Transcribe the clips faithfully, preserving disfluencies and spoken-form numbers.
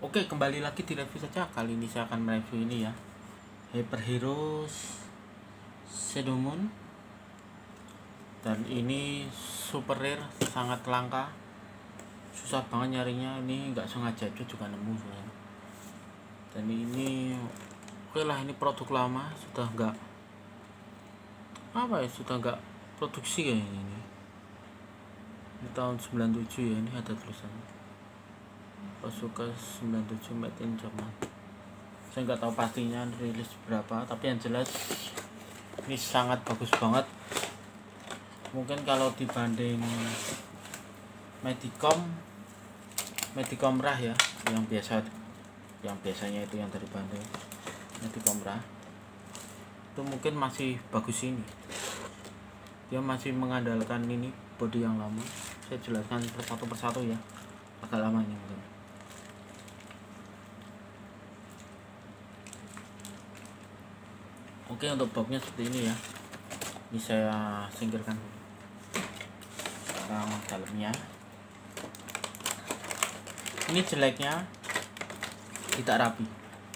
Oke, kembali lagi di review saja. Kali ini saya akan mereview ini ya, Hyper Heroes Shadow Moon. Dan ini super rare, sangat langka, susah banget nyarinya. Ini nggak sengaja itu juga nemu ya. Dan ini oke lah, ini produk lama, sudah nggak apa ya, sudah nggak produksi kayaknya ini. Ini tahun sembilan puluh tujuh ya, ini ada tulisannya Asuka sembilan puluh tujuh made in Jerman. Saya nggak tahu pastinya rilis berapa, tapi yang jelas ini sangat bagus banget. Mungkin kalau dibanding Medicom Medicom Rah ya, yang biasa yang biasanya itu yang dari Bandung, Medicom Rah itu mungkin masih bagus. Ini dia masih mengandalkan ini body yang lama. Saya jelaskan persatu persatu ya, agak lama ini mungkin. Oke, untuk boxnya seperti ini ya. Ini saya singkirkan dulu. Sekarang dalamnya. Ini jeleknya tidak rapi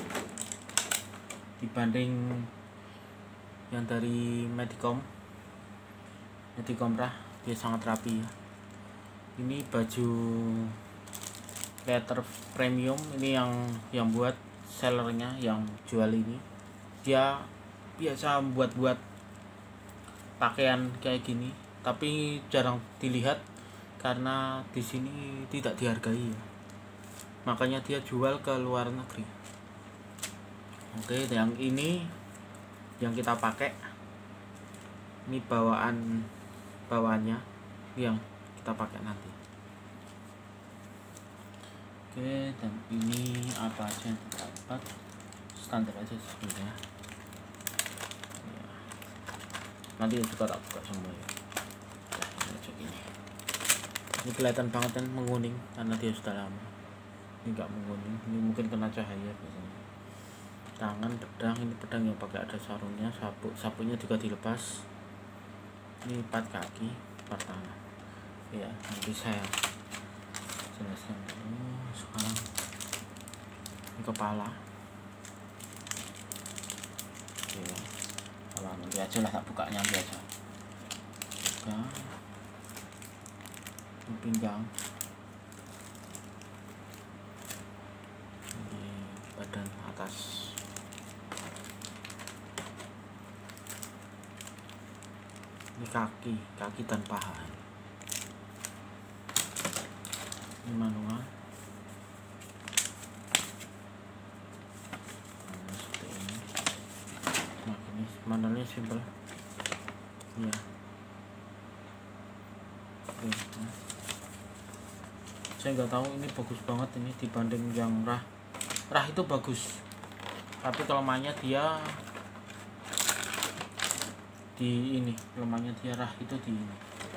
dibanding yang dari Medicom Medicom Rah, dia sangat rapi ya. Ini baju leather premium, ini yang yang buat sellernya, yang jual ini. Dia biasa buat-buat pakaian kayak gini, tapi jarang dilihat karena di sini tidak dihargai ya. Makanya dia jual ke luar negeri. Oke, yang ini yang kita pakai, ini bawaan bawaannya yang kita pakai nanti. Oke, dan ini apa aja yang dapat, standar aja sebenarnya. Nanti juga tak buka semua ya. Nah, ini aja gini. Ini kelihatan banget kan menguning karena dia sudah lama. Ini enggak menguning, ini mungkin kena cahaya biasanya. Tangan pedang, ini pedang yang pakai ada sarungnya, sabuk, sabuknya juga dilepas. Ini empat kaki, empat tangan. Ya, nanti saya jelaskan dulu. Sekarang ini kepala. Ya. Kalau nanti aja lah, tak bukanya biasa. Buka. Ini pinggang. Ini badan atas. Ini kaki, kaki dan paha. Ini manual. Manualnya simpel ya. Oke, nah. Saya nggak tahu ini bagus banget ini dibanding yang Rah. Rah itu bagus, tapi kelemahannya dia di ini, kelemahannya dia Rah itu di ini.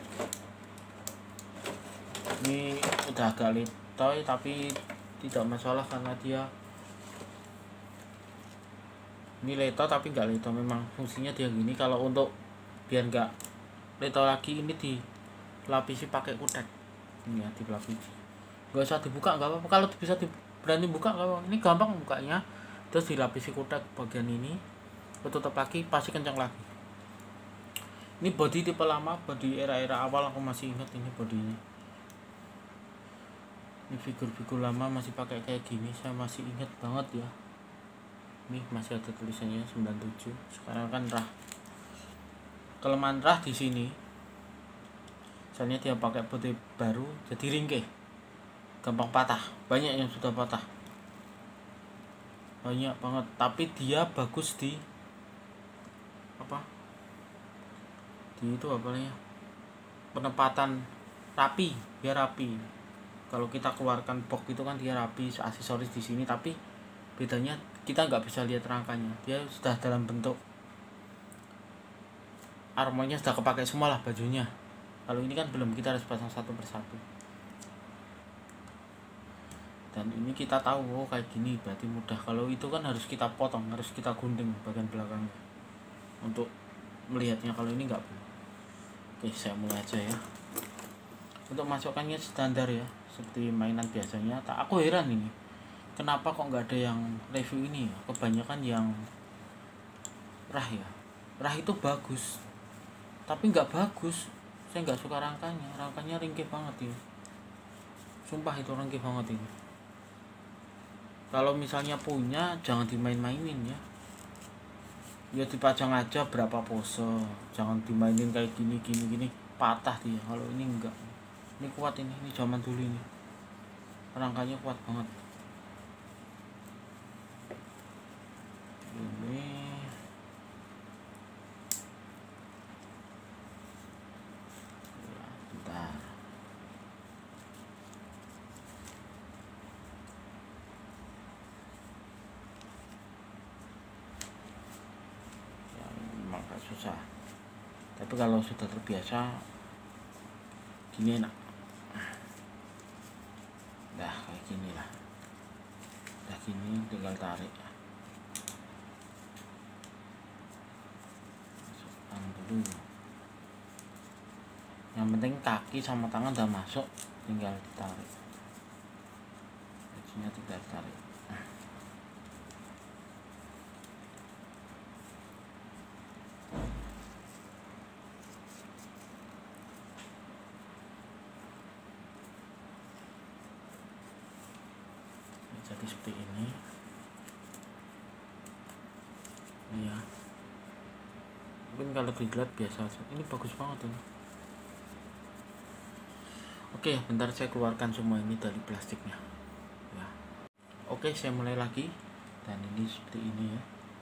Ini udah agak letoy tapi tidak masalah karena dia ini leto tapi nggak leto, memang fungsinya dia gini. Kalau untuk biar nggak leto lagi, ini dilapisi pakai kutek ini ya, dilapisi, nggak usah dibuka nggak apa-apa. Kalau bisa di, berani buka nggak apa-apa, ini gampang bukanya. Terus dilapisi kutek bagian ini, tutup lagi, pasti kencang lagi. Ini body tipe lama, body era-era awal, aku masih ingat ini bodinya. Ini figur-figur lama masih pakai kayak gini, saya masih ingat banget ya. Ini masih ada tulisannya sembilan puluh tujuh. Sekarang kan Rah. Kelemahan Rah di sini, soalnya dia pakai body baru, jadi ringkih, gampang patah. Banyak yang sudah patah, banyak banget. Tapi dia bagus di apa? Di itu apa namanya? Penempatan rapi, biar rapi. Kalau kita keluarkan box itu kan dia rapi, aksesoris di sini, tapi bedanya kita nggak bisa lihat rangkanya. Dia sudah dalam bentuk armornya, sudah kepakai semua lah bajunya. Kalau ini kan belum, kita harus pasang satu persatu. Dan ini kita tahu, oh kayak gini berarti mudah. Kalau itu kan harus kita potong, harus kita gunting bagian belakangnya untuk melihatnya. Kalau ini nggak perlu. Oke, saya mulai aja ya. Untuk masukannya standar ya, seperti mainan biasanya. Tak, aku heran ini kenapa kok nggak ada yang review ini ya? Kebanyakan yang rah ya, rah itu bagus tapi nggak bagus. Saya nggak suka rangkanya, rangkanya ringkih banget ini, sumpah itu ringkih banget ini. Kalau misalnya punya jangan dimain-mainin ya, ya dipajang aja berapa pose, jangan dimainin kayak gini gini gini, patah dia. Kalau ini enggak, ini kuat ini, ini zaman dulu ini, rangkanya kuat banget ini. Ya, bentar. Ya, memang agak susah, tapi kalau sudah terbiasa gini enak. Dah kayak gini lah, dah gini tinggal tarik, masukkan dulu. Yang penting kaki sama tangan udah masuk, tinggal ditarik, bajunya tinggal ditarik. Jadi seperti ini ya, mungkin kalau dilihat biasa aja, ini bagus banget ini. Oke, bentar saya keluarkan semua ini dari plastiknya ya. Oke, saya mulai lagi, dan ini seperti ini ya.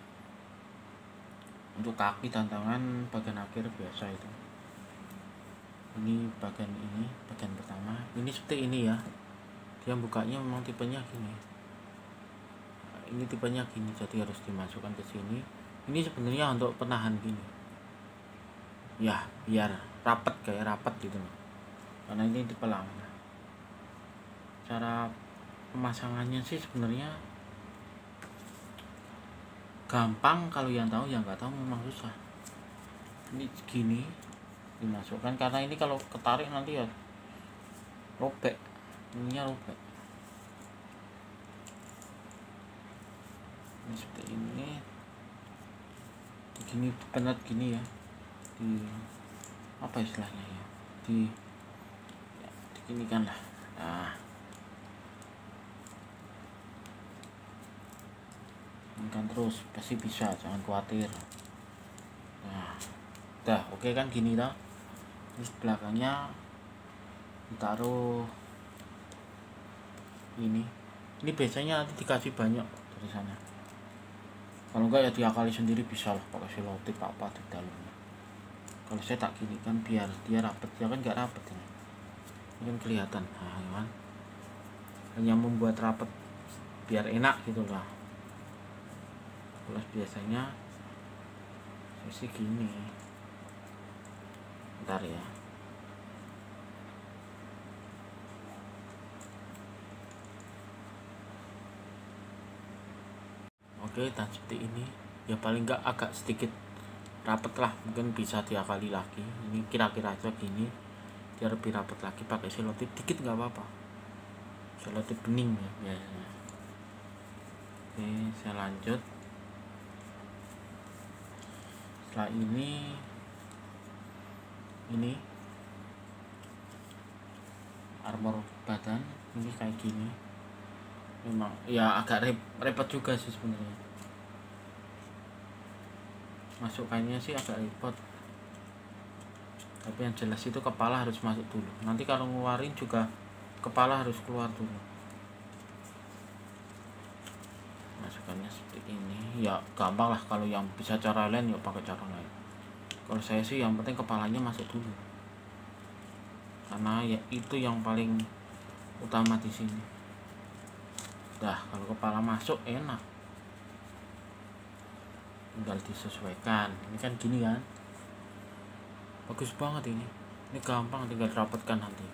Untuk kaki dan tangan bagian akhir biasa itu, ini bagian ini, bagian pertama ini seperti ini ya. Dia bukanya memang tipenya gini, ini tipenya gini, jadi harus dimasukkan ke sini. Ini sebenarnya untuk penahan gini ya, biar rapat, kayak rapat gitu loh, karena ini dipelang. Cara pemasangannya sih sebenarnya gampang, kalau yang tahu, yang nggak tahu memang susah. Ini gini dimasukkan, karena ini kalau ketarik nanti ya robek, ininya robek. Ini seperti ini, gini penat gini ya, di apa istilahnya ya, di ya, diginikan lah. Nah, ini kan terus pasti bisa, jangan khawatir. Nah, udah oke kan gini dah. Terus belakangnya ditaruh ini. Ini biasanya nanti dikasih banyak dari sana. Kalau enggak ya diakali sendiri bisa lah, pakai selotip apa di dalamnya. Kalau saya tak gini kan biar dia rapet, ya kan nggak rapet ini. Ini kan kelihatan, nah kan hanya membuat rapet biar enak gitu lah. Kalau biasanya saya sih gini. Bentar ya. Oke, dan seperti ini ya, paling enggak agak sedikit rapet lah, mungkin bisa diakali lagi. Ini kira-kira aja gini, biar lebih rapet lagi pakai selotip dikit nggak apa-apa, selotip bening ya biasanya. Oke, saya lanjut. Setelah ini ini armor badan ini kayak gini. Memang ya agak repot juga sih sebenarnya, masukannya sih agak repot, tapi yang jelas itu kepala harus masuk dulu. Nanti kalau ngeluarin juga kepala harus keluar dulu. Masukannya seperti ini ya, gampang lah. Kalau yang bisa cara lain ya pakai cara lain. Kalau saya sih yang penting kepalanya masuk dulu, karena ya itu yang paling utama di sini. Dah, kalau kepala masuk enak, tinggal disesuaikan. Ini kan gini kan, bagus banget ini. Ini gampang, tinggal dirapatkan nanti.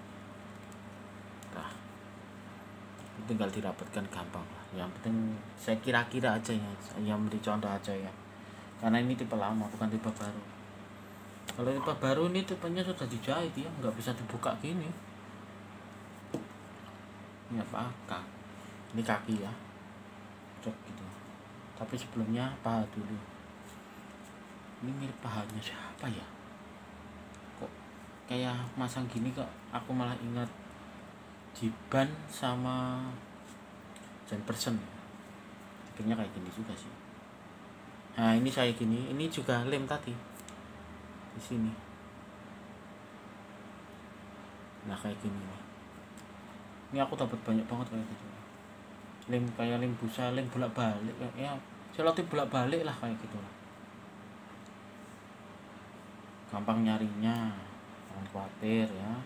Nah, tinggal dirapatkan gampang lah. Yang penting saya kira-kira aja ya, saya beri contoh aja ya, karena ini tipe lama bukan tipe baru. Kalau tipe baru ini tipenya sudah dijahit ya, nggak bisa dibuka gini. Ini apa? Ini kaki ya, cok gitu. Tapi sebelumnya paha dulu. Ini mirip pahanya siapa ya, kok kayak masang gini kok aku malah ingat Jiban sama Jan Person. Kayaknya kayak gini juga sih. Nah ini saya gini, ini juga lem tadi di sini. Nah kayak gini nih. Ini aku dapat banyak banget kayak gitu. Lem kayak lem busa, lem bolak balik ya. Selotip bolak balik lah kayak gitu lah. Gampang nyarinya, jangan khawatir ya.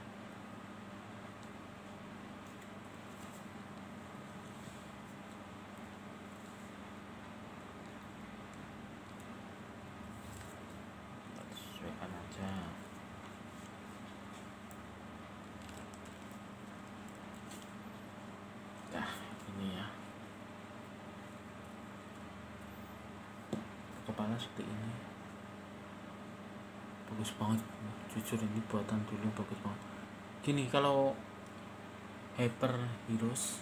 Sesuaikan aja. Nah ini ya, kepala seperti ini, bagus banget. Jujur ini buatan dulu bagus banget. Gini kalau Hyper Heroes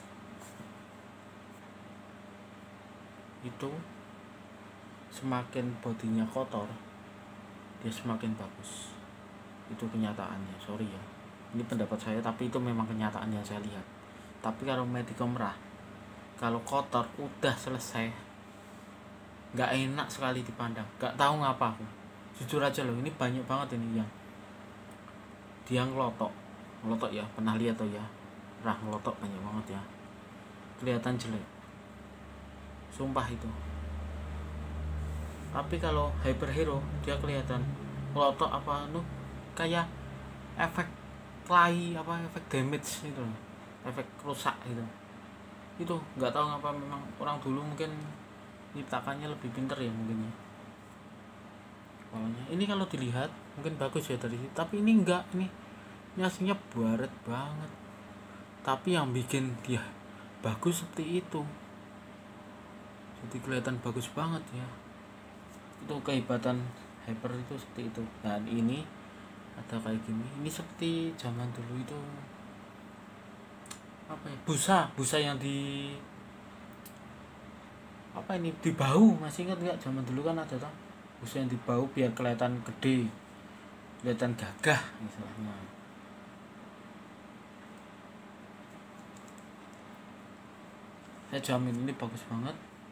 itu semakin bodinya kotor dia semakin bagus. Itu kenyataannya, sorry ya, ini pendapat saya tapi itu memang kenyataan yang saya lihat. Tapi kalau Medicom Rah, kalau kotor udah selesai, nggak enak sekali dipandang. Nggak tahu ngapa aku, jujur aja loh, ini banyak banget ini yang dia ngelotok ngelotok ya, pernah lihat tuh ya, Rah ngelotok banyak banget ya, kelihatan jelek, sumpah itu. Tapi kalau Hyper Hero dia kelihatan ngelotok apa nu kayak efek play apa efek damage itu, efek rusak gitu. Itu nggak tahu ngapa, memang orang dulu mungkin nyiptakannya lebih pinter ya mungkin ya. Pokoknya ini kalau dilihat mungkin bagus ya dari sini, tapi ini enggak, ini ini aslinya baret banget. Tapi yang bikin dia bagus seperti itu, jadi kelihatan bagus banget ya. Itu kehebatan Hyper itu seperti itu. Dan ini ada kayak gini, ini seperti zaman dulu itu apa ya, busa busa yang di apa ini di bahu, masih ingat nggak? Zaman dulu kan ada tuh busa yang di bahu biar kelihatan gede, kelihatan gagah misalnya. Saya jamin ini bagus banget,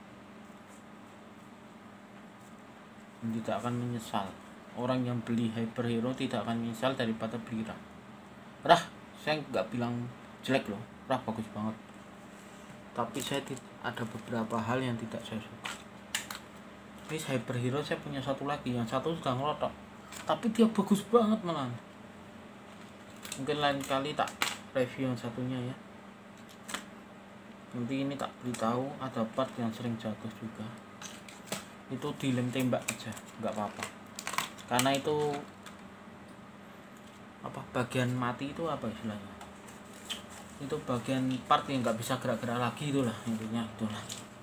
dan tidak akan menyesal. Orang yang beli Hyper Hero tidak akan menyesal daripada beli Rah. Rah saya nggak bilang jelek loh, Rah bagus banget. Tapi saya ada beberapa hal yang tidak saya suka. Ini Hyper Hero saya punya satu lagi, yang satu sudah ngelotok, tapi dia bagus banget malah. Mungkin lain kali tak review yang satunya ya. Nanti ini tak beritahu, ada part yang sering jatuh juga. Itu dilem tembak aja, nggak apa-apa. Karena itu apa, bagian mati itu apa istilahnya? Itu bagian part yang nggak bisa gerak-gerak lagi, itulah intinya itulah.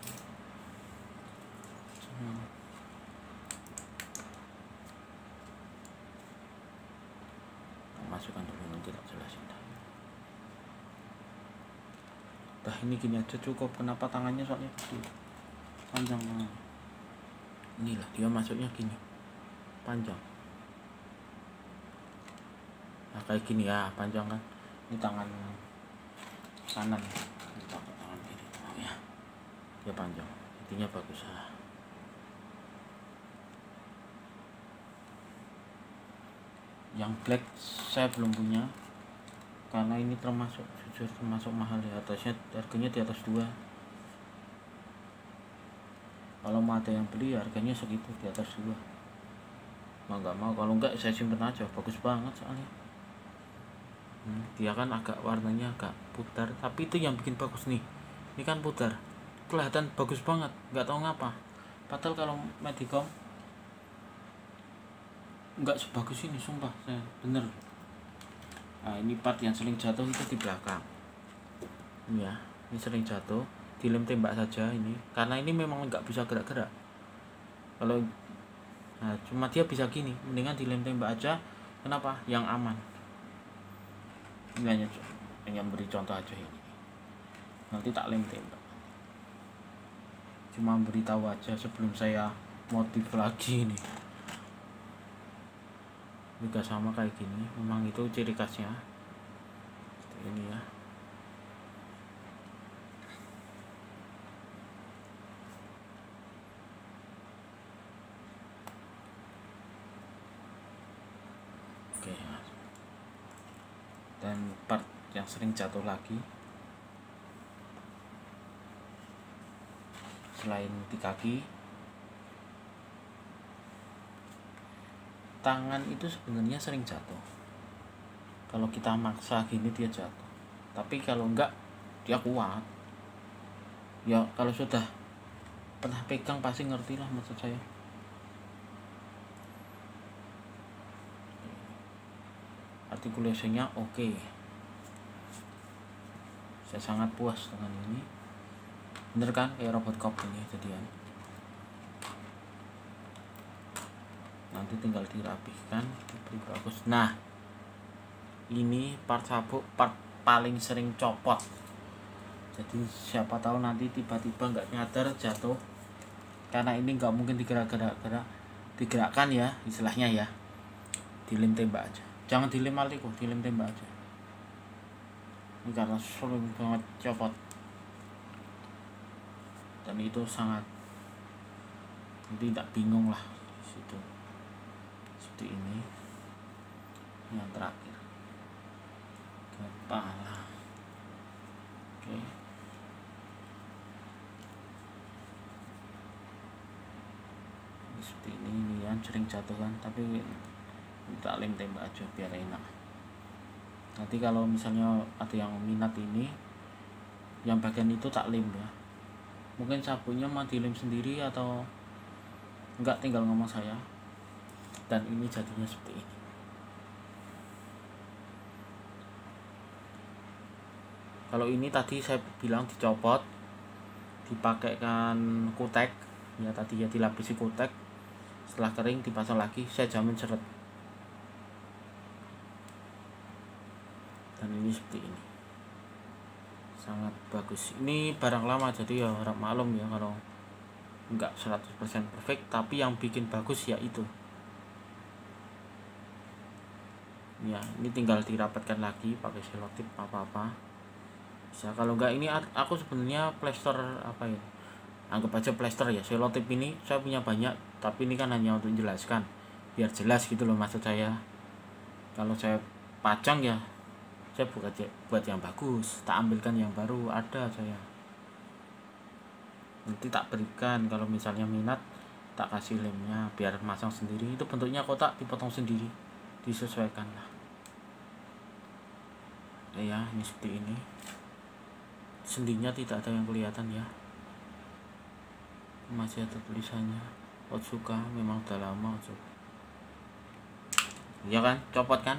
Hmm. Masukkan dulu, nanti tak jelasin. Dah ini gini aja cukup. Kenapa tangannya soalnya gede, panjang banget. Inilah dia masuknya gini, panjang. Nah kayak gini ya, panjang kan. Ini tangan kanan, ini tangan kiri, oh ya, dia panjang. Intinya bagus lah. Yang black saya belum punya, karena ini termasuk jujur termasuk mahal ya, atasnya harganya di atas dua. Kalau mau ada yang beli harganya segitu, di atas dua. Mau nggak mau, kalau enggak saya simpen aja, bagus banget soalnya. Hmm, dia kan agak warnanya agak putar, tapi itu yang bikin bagus nih. Ini kan putar, kelihatan bagus banget, nggak tahu ngapa. Padahal kalau Medicom nggak sebagus ini, sumpah saya bener. Nah ini part yang sering jatuh itu di belakang. Ini ya, ini sering jatuh, dilem tembak saja ini, karena ini memang nggak bisa gerak-gerak. Kalau nah, cuma dia bisa gini, mendingan dilem tembak aja. Kenapa? Yang aman. Ini hanya hanya beri contoh aja ini. Nanti tak lem tembak. cuma beritahu aja sebelum saya modif lagi nih. Juga sama kayak gini, memang itu ciri khasnya seperti ini ya. Oke ya. Dan part yang sering jatuh lagi selain di kaki, tangan itu sebenarnya sering jatuh. Kalau kita maksa gini dia jatuh, tapi kalau enggak dia kuat ya. Kalau sudah pernah pegang pasti ngerti lah maksud saya. Artikulasinya oke okay. Saya sangat puas dengan ini, bener kan, kayak robot cop ini jadian. Nanti tinggal dirapihkan, diberi bagus. Nah, ini part sabuk part paling sering copot. Jadi siapa tahu nanti tiba-tiba nggak nyadar jatuh, karena ini nggak mungkin digerak-gerak digerakkan ya, istilahnya ya. Dilem tembak aja, jangan dilem maliku, dilem tembak aja. Ini karena sering banget copot, dan itu sangat, nanti tidak bingung lah di situ. Seperti ini. Yang terakhir kepala. Oke. Seperti ini, ini yang sering jatuh kan, tapi kita lem tembak aja biar enak. Nanti kalau misalnya ada yang minat ini, yang bagian itu tak lem ya. Mungkin sabunnya mau dilem sendiri atau enggak, tinggal ngomong saya. Dan ini jadinya seperti ini. Kalau ini tadi saya bilang dicopot, dipakaikan kutek ya, tadi ya dilapisi kutek. Setelah kering dipasang lagi, saya jamin seret. Dan ini seperti ini, sangat bagus. Ini barang lama jadi ya harap maklum ya kalau enggak seratus persen perfect, tapi yang bikin bagus ya itu ya. Ini tinggal dirapatkan lagi pakai selotip apa-apa bisa. Kalau enggak, ini aku sebenarnya plester apa ya, anggap aja plester ya. Selotip ini saya punya banyak, tapi ini kan hanya untuk menjelaskan biar jelas gitu loh maksud saya. Kalau saya pajang ya saya buat buat yang bagus, tak ambilkan yang baru, ada saya. Nanti tak berikan, kalau misalnya minat tak kasih lemnya biar masang sendiri. Itu bentuknya kotak, dipotong sendiri, disesuaikan lah ya. Ini seperti ini, sendinya tidak ada yang kelihatan ya, masih ada tulisannya Otsuka. Memang udah lama Otsuka ya kan, copot kan.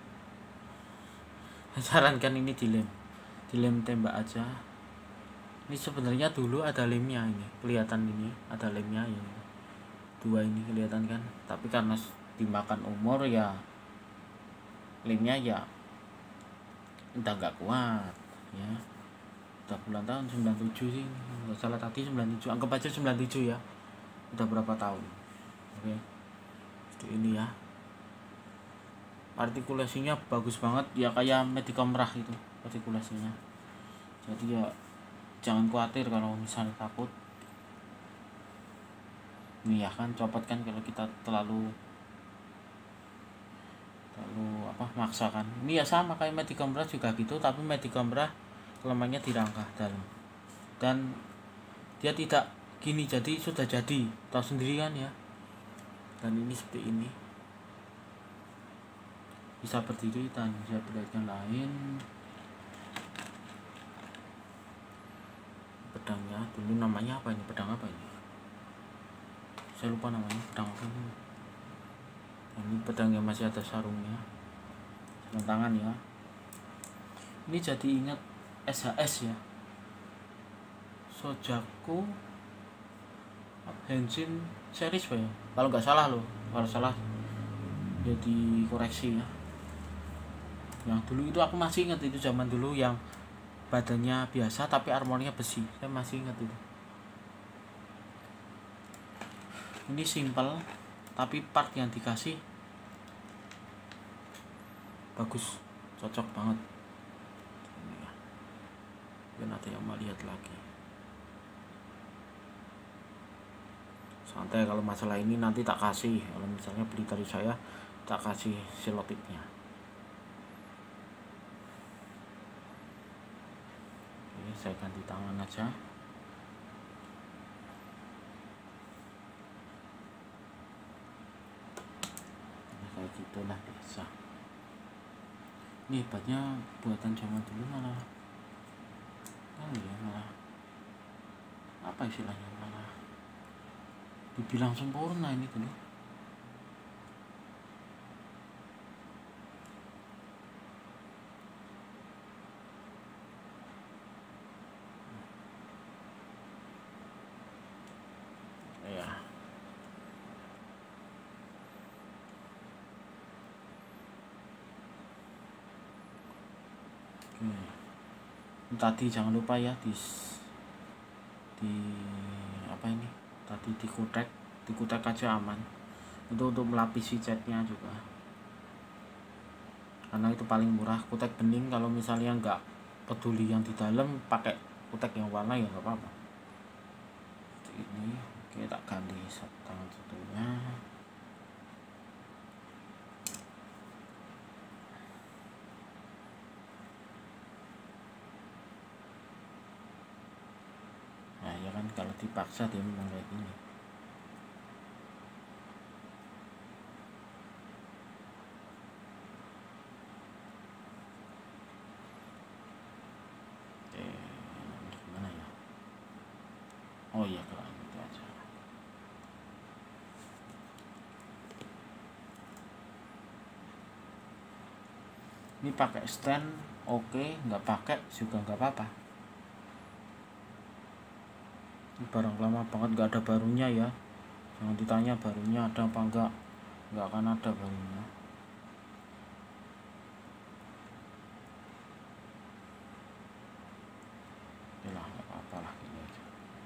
Sarankan ini dilem, dilem tembak aja. Ini sebenarnya dulu ada lemnya, ini kelihatan, ini ada lemnya ini, dua ini kelihatan kan, tapi karena dimakan umur ya lemnya ya udah nggak kuat ya. Udah bulan tahun sembilan puluh tujuh sih, nggak salah tadi sembilan puluh tujuh, anggap aja sembilan puluh tujuh ya, udah berapa tahun. Oke, seperti ini ya. Artikulasinya bagus banget ya, kayak Medicom merah itu artikulasinya. Jadi ya jangan khawatir kalau misalnya takut. Ini ya kan, copot kan kalau kita terlalu terlalu apa maksakan. Ini ya sama kayak Medicom merah juga gitu, tapi Medicom merah kelemahannya di rangka dalam, dan dia tidak gini, jadi sudah jadi, tahu sendiri kan ya. Dan ini seperti ini, bisa berdiri dan bisa perlihatkan lain. Pedangnya dulu namanya apa ini, pedang apa ini, saya lupa namanya, pedang apa ini. Ini pedangnya masih ada sarungnya, sarung tangan ya. Ini jadi ingat S H S ya, Shojaku Henshin series pak ya, kalau nggak salah loh, kalau salah jadi koreksi ya. Yang dulu itu aku masih ingat, itu zaman dulu yang badannya biasa tapi armornya besi, saya masih ingat itu. Ini simple tapi part yang dikasih bagus, cocok banget. Ini ya, mungkin ada yang mau lihat lagi. Santai kalau masalah ini, nanti tak kasih. Kalau misalnya beli dari saya, tak kasih selotipnya. Oke, saya ganti tangan aja. Nah, kayak gitulah biasa. Ini hebatnya buatan zaman dulu malah, oh ya malah apa istilahnya, malah dibilang sempurna ini tuh. Ya. Oke. Tadi jangan lupa ya di di apa ini? Tadi dikutek, dikutek aja aman. Itu untuk melapisi catnya juga. Karena itu paling murah. Kutek bening kalau misalnya nggak peduli yang di dalam, pakai kutek yang warna ya nggak apa-apa. Ini kita ganti tangan satunya. Nah ya kan, kalau dipaksa dia memang kayak gini. Oke, gimana ya? Oh iya, kalau itu aja. Ini pakai stand oke, nggak pakai juga nggak apa-apa. Ini barang lama banget, nggak ada barunya ya. Jangan ditanya barunya ada apa enggak, nggak akan ada barunya. Yalah, nggak apa-apa lah, gini aja.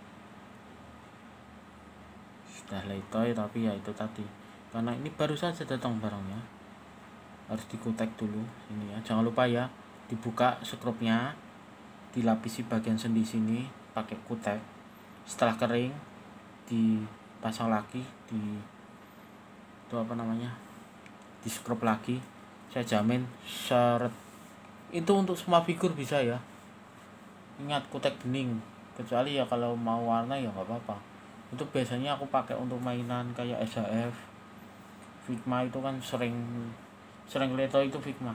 Sudah letoy, tapi ya itu tadi, karena ini baru saja datang barangnya, harus dikutek dulu ini ya. Jangan lupa ya, dibuka skrupnya, dilapisi bagian sendi sini pakai kutek. Setelah kering dipasang lagi, di itu apa namanya, di skrup lagi. Saya jamin seret. Itu untuk semua figur bisa ya. Ingat, kutek bening, kecuali ya kalau mau warna ya nggak apa-apa. Itu biasanya aku pakai untuk mainan kayak S H F, Figma itu kan sering sering letoy itu Figma.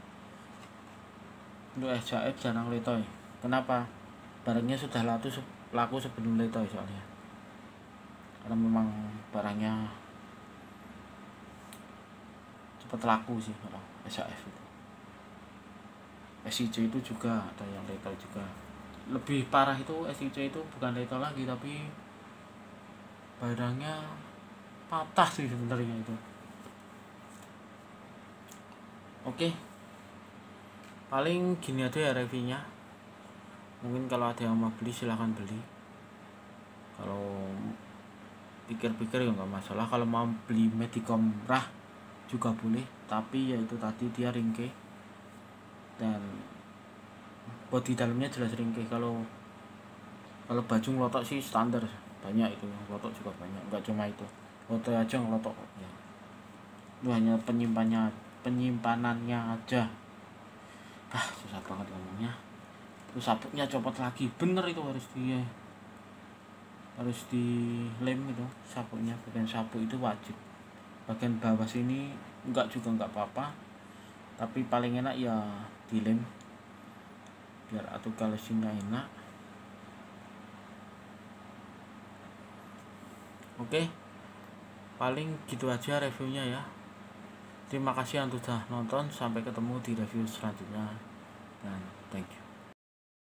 Untuk S H F jarang letoy. Kenapa? Barangnya sudah laku laku sebelum letoy soalnya. Karena memang barangnya cepat laku sih kalau S H F itu. S I C itu juga ada yang letoy juga. Lebih parah itu S I C itu bukan letoy lagi, tapi barangnya patah sih sebenarnya itu. Oke, paling gini aja ya reviewnya. Mungkin kalau ada yang mau beli silahkan beli. Kalau pikir-pikir ya nggak masalah. Kalau mau beli Medicom murah juga boleh, tapi ya itu tadi dia ringkih dan bodi dalamnya jelas ringkih. Kalau kalau baju ngelotok sih standar, banyak itu yang ngelotok juga banyak, nggak cuma itu, ngelotok aja ngelotok ya. Itu hanya penyimpannya penyimpanannya aja. Ah, susah banget ngomongnya. Terus sabuknya copot lagi, bener itu harus di harus dilem itu sabuknya. Bagian sabuk itu wajib, bagian bawah sini enggak juga enggak apa-apa, tapi paling enak ya dilem biar atuh kalesinya enak. Oke, paling gitu aja reviewnya ya. Terima kasih yang sudah nonton, sampai ketemu di review selanjutnya dan thank you.